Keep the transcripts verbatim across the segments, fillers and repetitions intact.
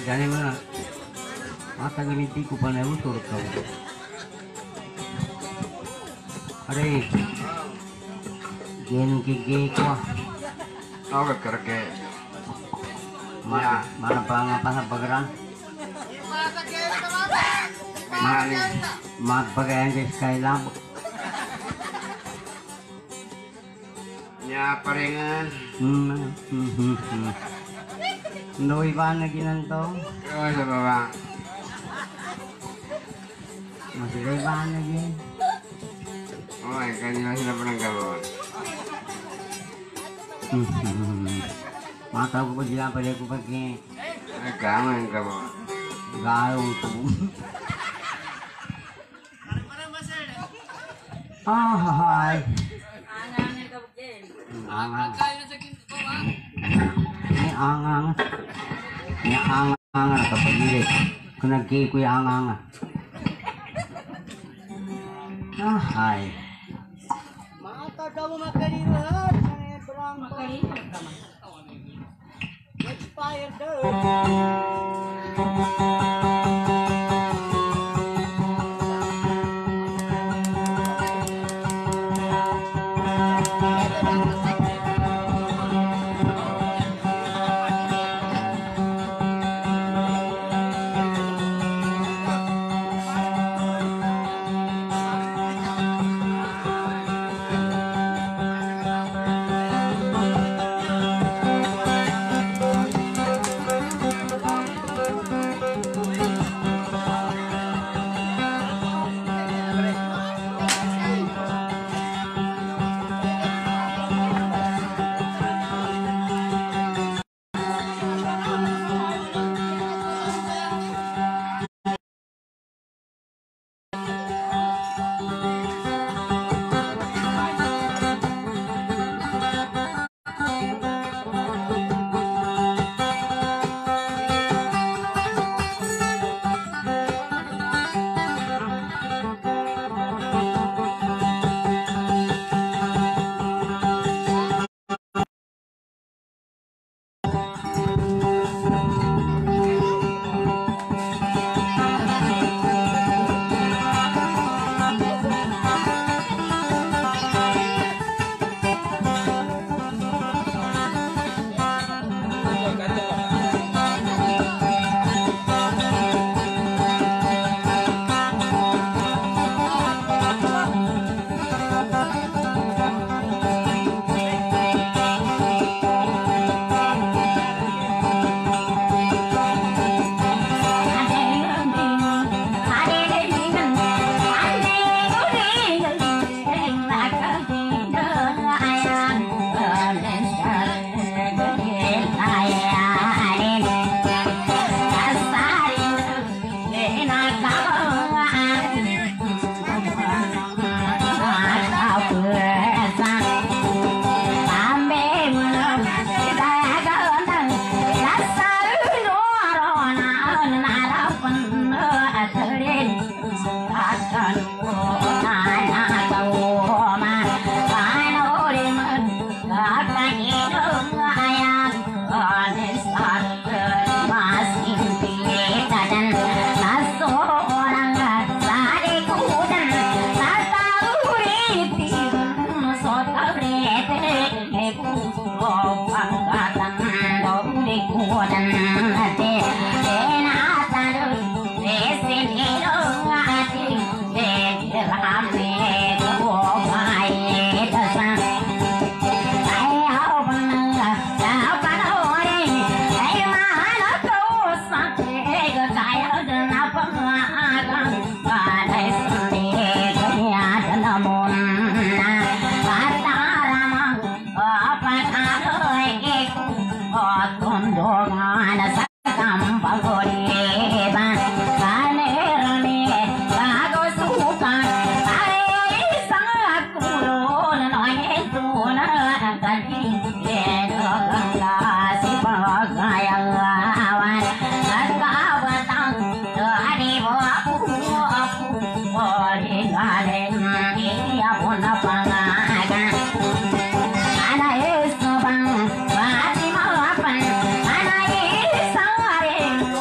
Jane mana? Mata ganiti ko pa na utur ka. Are. Gen kige ko. Ako kerke. Mana mana pa nga pa sa bagaran? Mani. Mat bagayan sa Skylab. Nya parengan. Hmm. Hmm. Hmm. hmm. Ndoy ba na ginanto? Oh sa baba. Masih ba na gin? Oh, kanina sila pa ng gabon. Hmm. Mata ko pa dila pa ko pagi. Agama ang gabon. Garong ko. Ah, hai. Angang. Ini angang. Ini angang na kapagilit. Kung nagkiki ko yung angang. Ah, hai. Mata kamu makalihat. Berang makalihat. Expired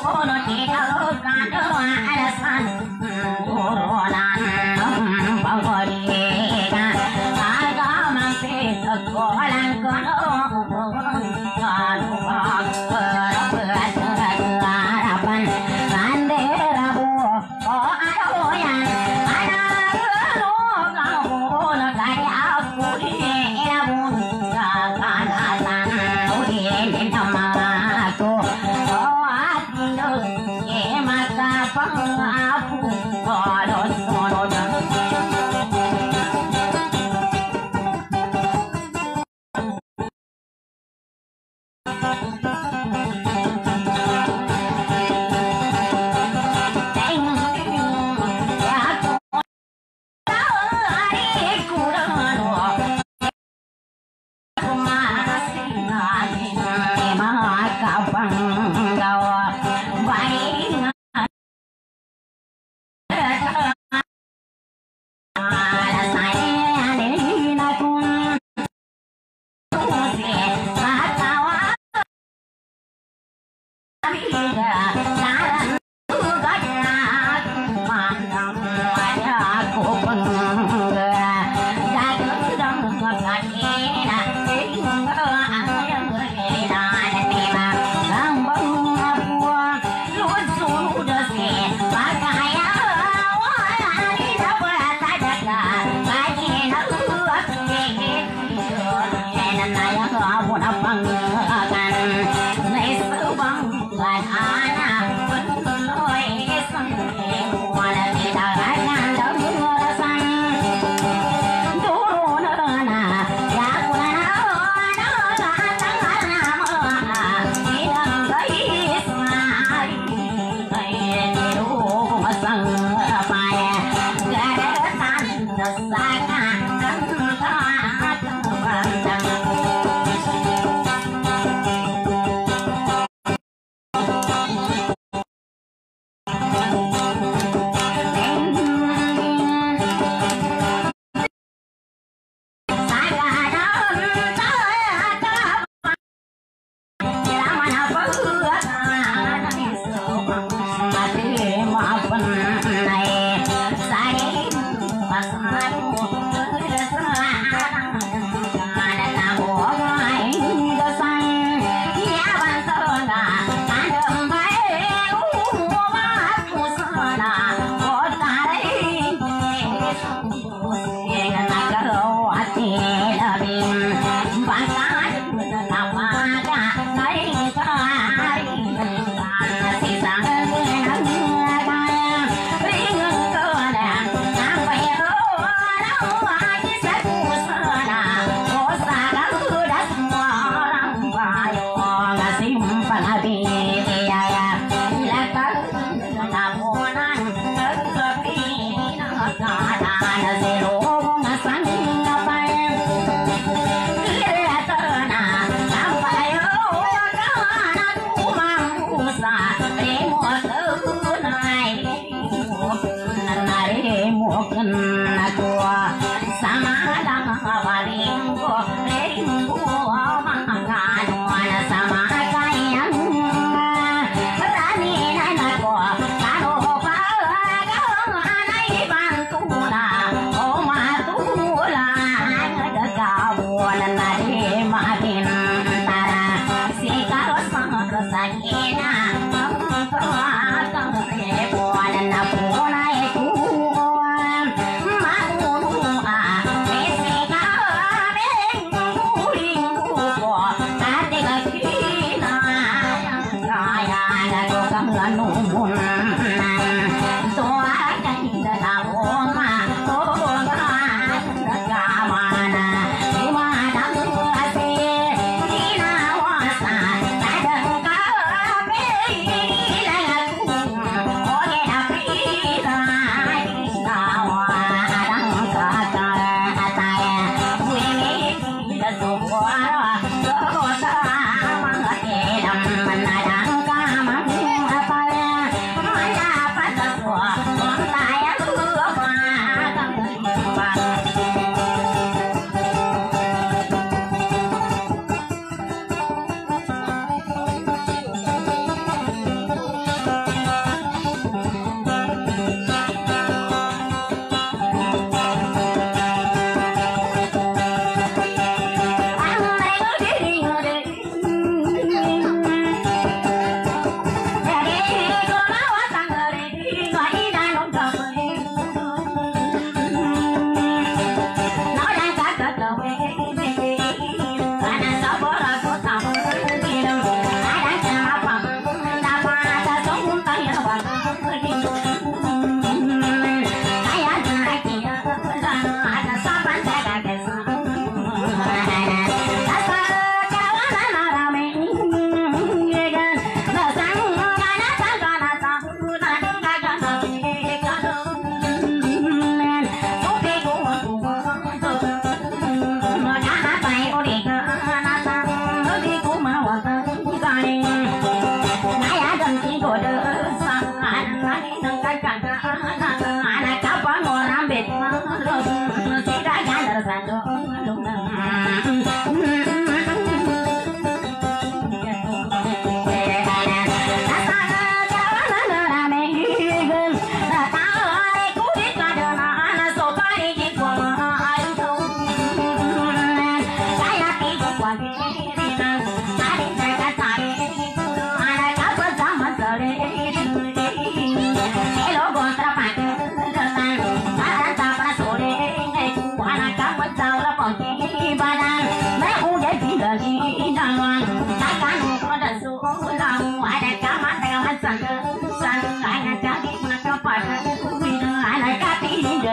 Hãy subscribe cho kênh Ghiền Mì Gõ để không bỏ lỡ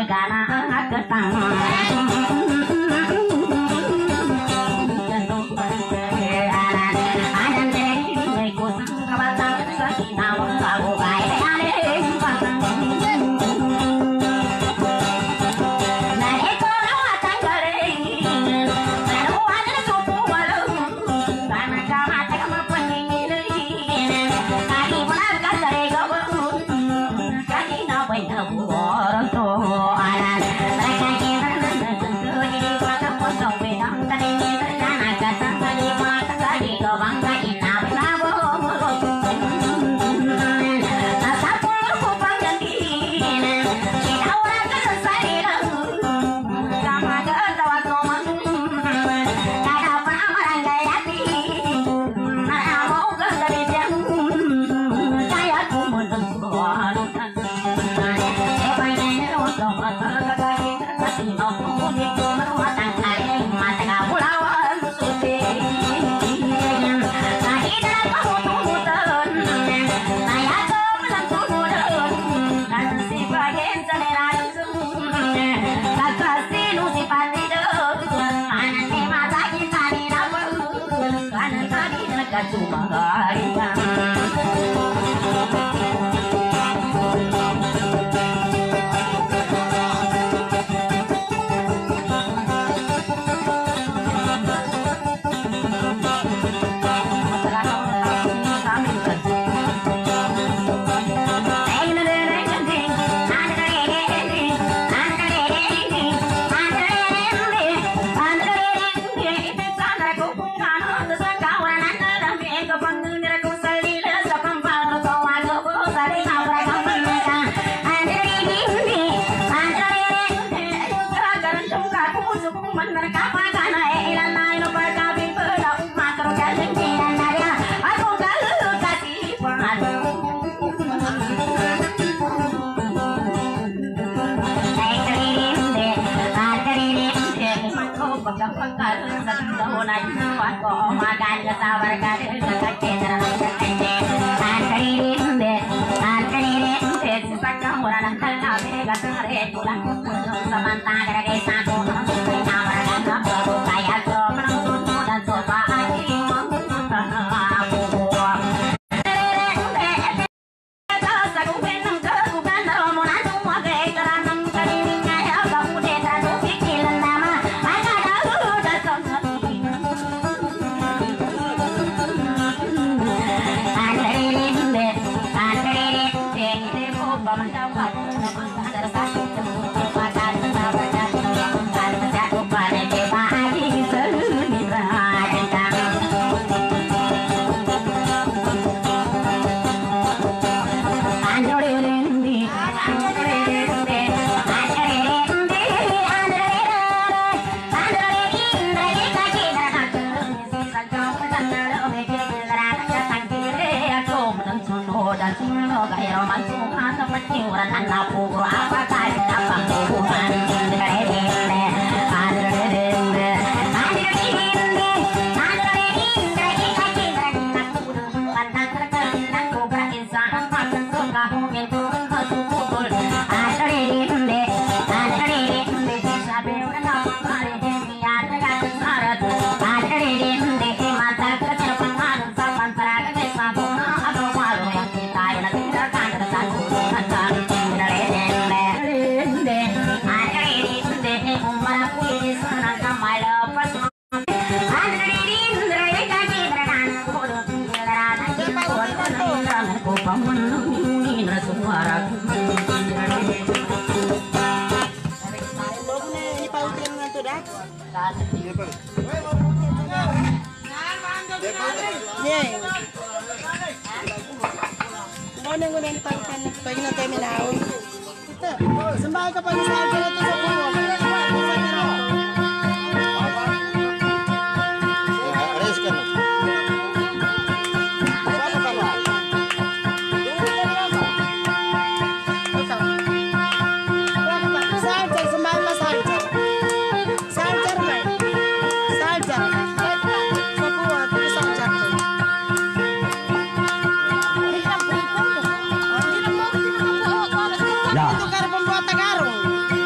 Sembah kepada saya itu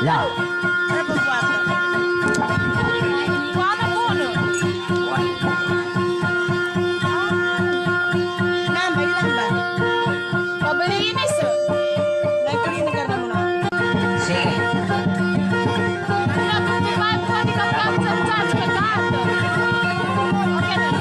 Lah, Ano po kwarto? Kwarto po, no? Nambay lang ba? Pabaliin eh, sir. Nagpalinig na muna. sige. Ano po, diba? Pwede ka pa sa charge ka kato. Okay na.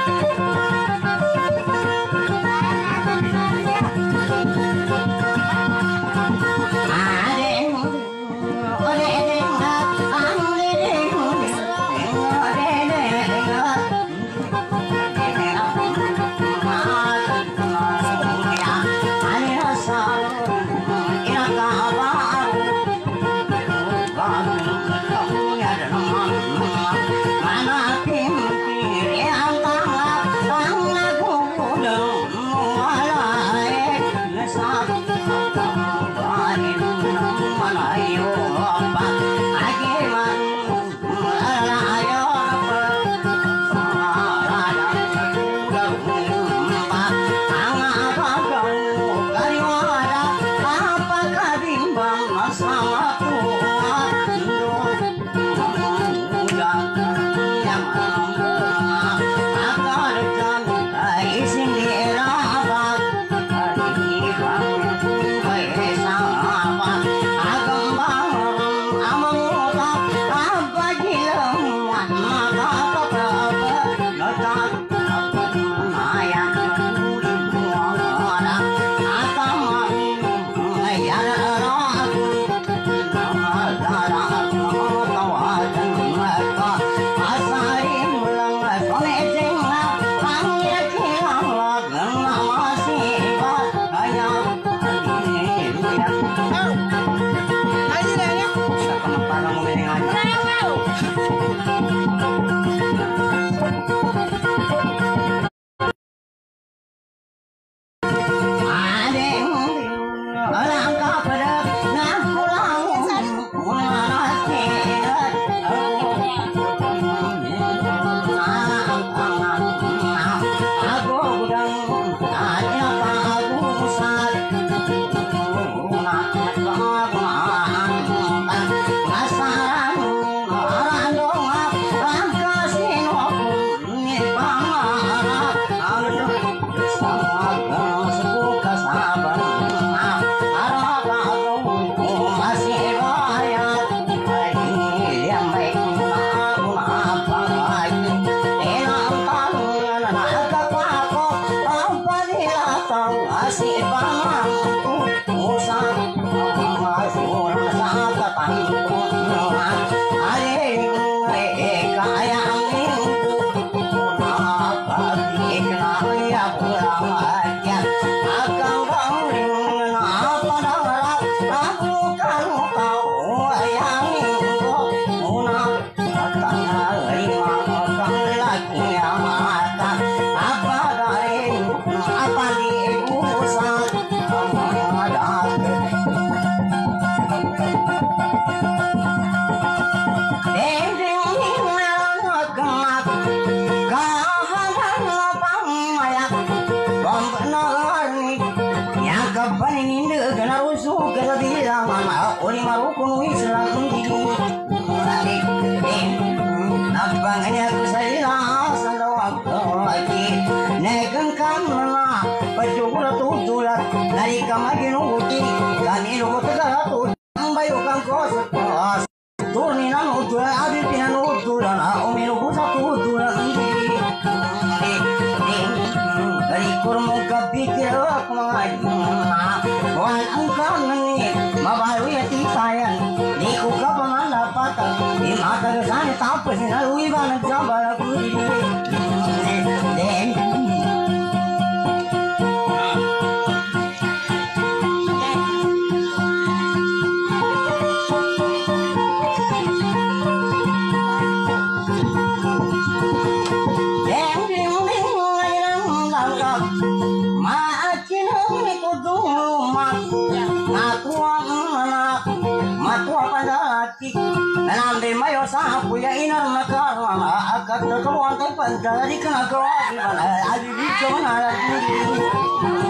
Dari kenapa ada di mana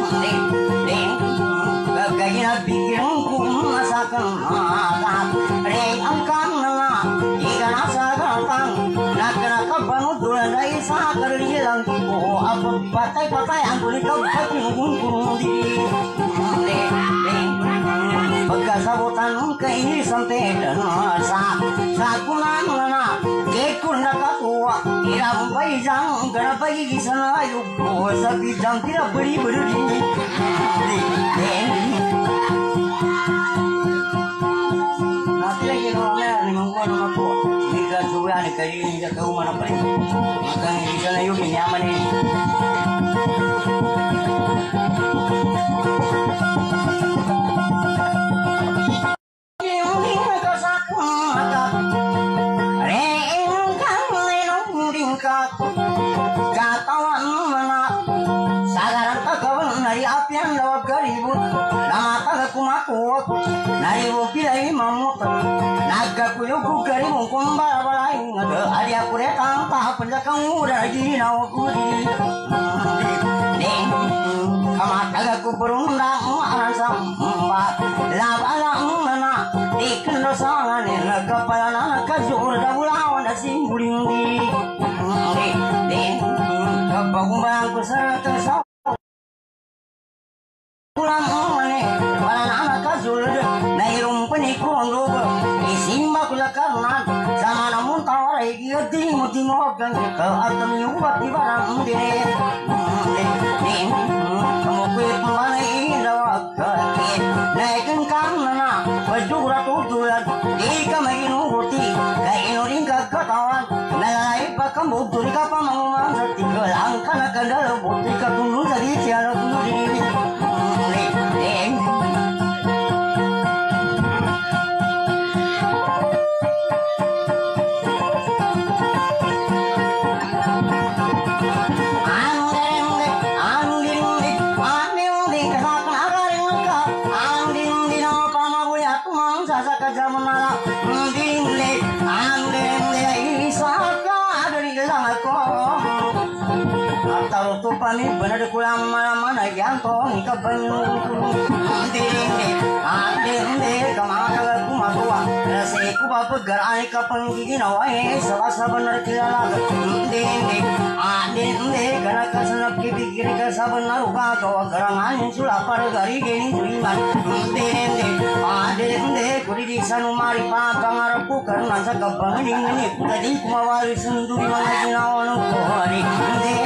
Gaganya bikin masakan tedan sa sakunan na gekun nakakuwa iram paijang ganapai gisana yuko sa bijang tira beri beri nanti lagi nolnya nih mengkuat aku jika juga nih kali ini jatuh mana paling makan di sana yuk nyaman ini nari wopi lai mamut naga kuyo kukari mungkum bala-bala ngade ari aku retang ta penjakang udah lagi nawa kuri ding kama taga ku berundang arasa mba labala ngana dikendo sangane naga palana kajur da ulawan asing guling di ding kapagumbang ku sarata sa pulang mane palana kajur nairum penikung logo isimba kula karena sama namun tawarai dia timu timu kan ke atam yubat di barang diri kamu kuit mana indah kaki naikin karena bajura tujuan di kamai nuruti kain uring katawan nalai pakam bukti kapam manguman tinggal angkan akan dalam bukti katunu jadi tiada kuno diri pani benar kulang mana-mana yang tong ika banyu ding ding ding kamaka ku matua rase ku bapa garai ka panggigi nawai sabasa benar kila ding ding ding ding kana kasanap ki pikir ka sabenar uga to garangan sula par gari geni tuiman ding ding ding ding kuri di sanu mari pa pangarapku karena sa kabanding ni ku tadi kumawari sunduri mga ginawa ng kuhari ding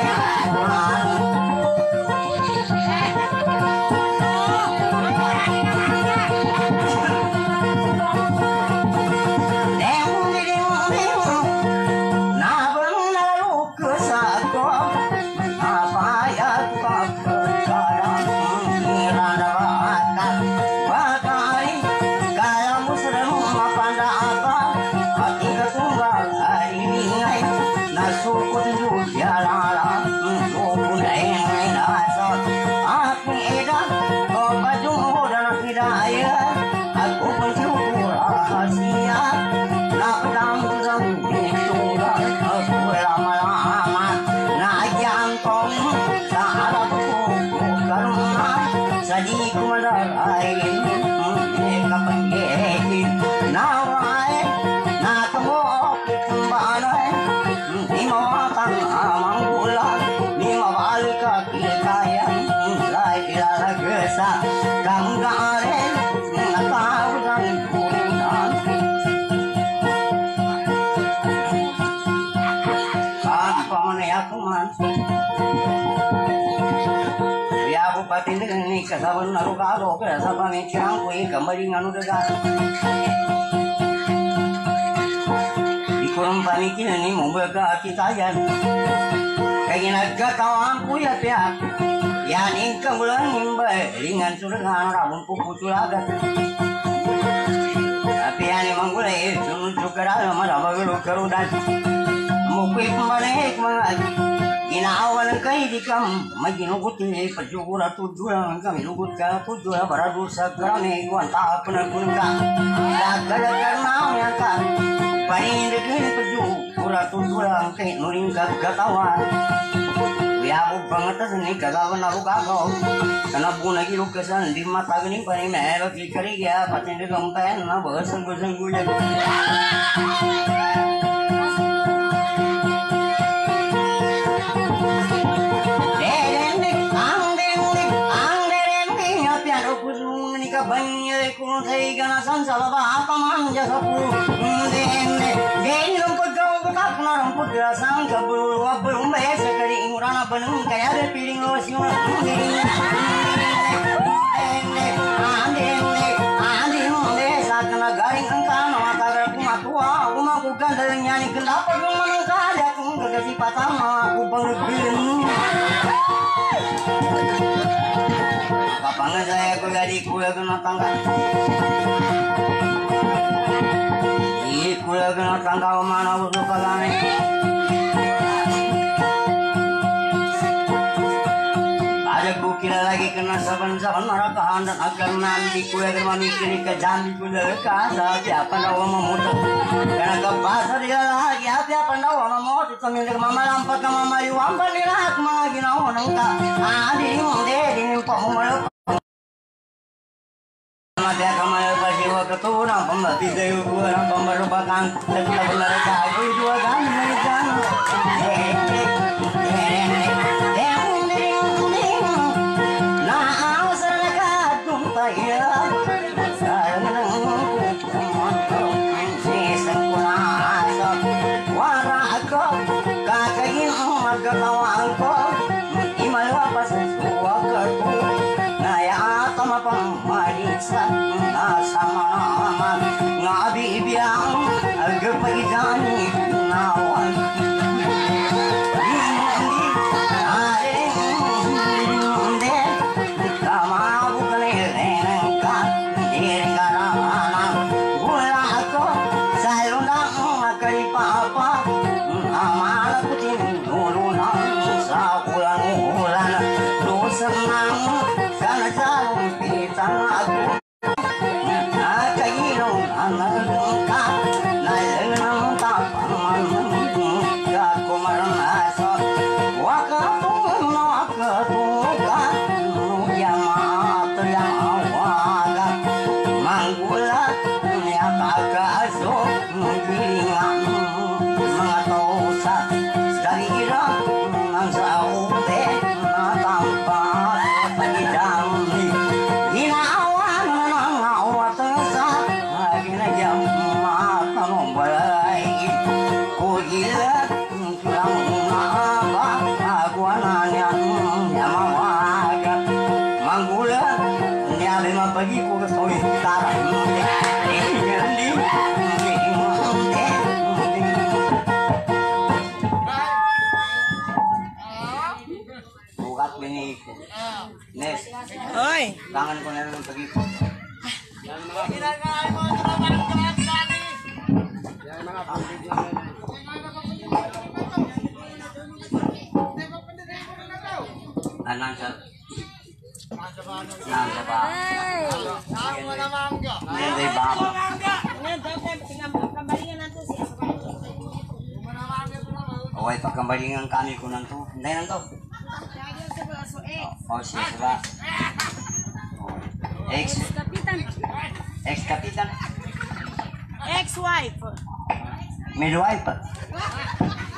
ini kasaban naru karo kasaban ini cirang kui kembali nganu dega di kurang panikin ini membuka kita aja kayak naga tawang kui ya pihak ya nih kebulan nimba ringan sudah ngan rabun pupu culaga tapi ya nih manggulai sunun cukara marah baru kerudan mukui kembali kembali inaawal kay di kam maginugot ni pajugura tujuan kami lugut ka tujuan baradu sa grame wanta apna kunga dagala karna ya ka panin de pajugura tujuan kay nuring ka gatawan ya bu banget ni kagawan aku kagau karena bu lagi lukasan di mata gini panin melo kikari ya patin de gampen na bahasan gusang gulen pusung nikah banyak kuno thay ganasan salaba paman jasa puru dene dene rumput kau ketak na rumput rasang kabul wabul mbak sekali ingurana benung kaya ada piring lo siuna dene dene ande ande ande sakna garing engkau mata aku matua aku mau gandel nyanyi kenapa kau menengkali aku kekasih patama aku pengebin kapan saya aku jadi kuya kena tangga di kuya kena tangga mana usul pagane ada kukira lagi kena saban-saban marakahan dan agar nanti kuya kena mikir ke jambi kuya kasa siapa nawa memutar karena ke pasar dia lagi apa nawa mau ditemui mama lampat ke mama yuam panilak magi nawa nangka adi munde dini pahumal dia kamar berjiwa keturang pembati dewa kurang pemberupakan segala benar jago dua kali meritan nah masyarakat tumpaya sarang si sengkunasa warako kakain magkatawangko imal wapas suwa kertu naya atama pamarisa sama nama ngabi biang agak pagidani nawan Oi, tangan ko na lang pag-iko. Anang sa Nang sa ba? Hindi ba? Away pagkambalingan kami ko nanto. Hindi nanto. Oh, siya ba? Ex Kapitan. Ex kapitan. Ex-wife. Midwife.